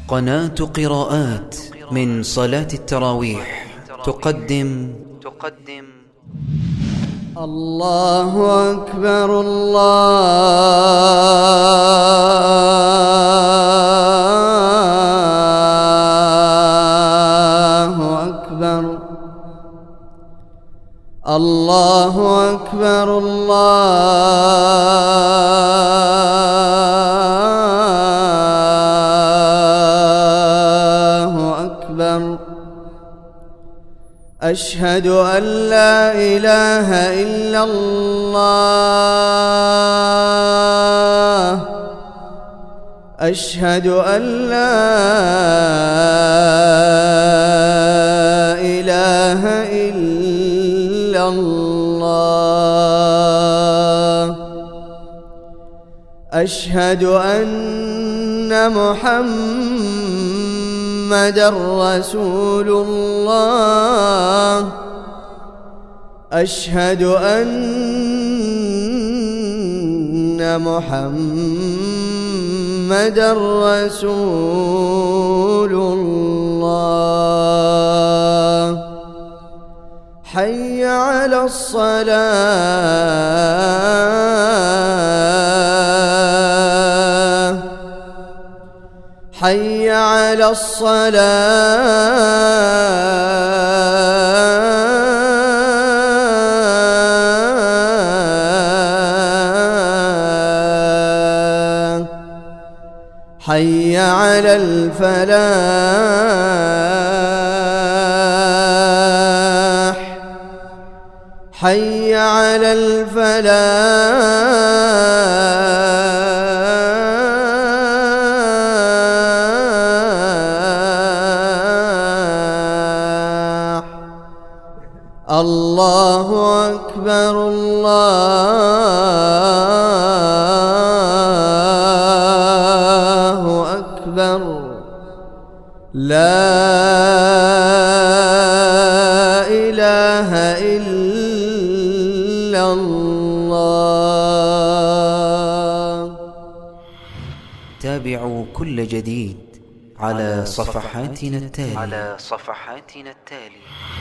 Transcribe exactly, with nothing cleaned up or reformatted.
قناة قراءات من صلاة التراويح تقدم تقدم الله أكبر الله أكبر الله أكبر الله أكبر. أشهد أن لا إله إلا الله أشهد أن لا إله إلا الله أشهد أن محمدًا رسول الله أشهد أن محمدًا رسول الله. حي على الصلاة حي على الصلاة حي على الفلاح حي على الفلاح. الله أكبر الله أكبر. لا إله إلا الله. تابعوا كل جديد على صفحاتنا التالية على صفحاتنا التالية.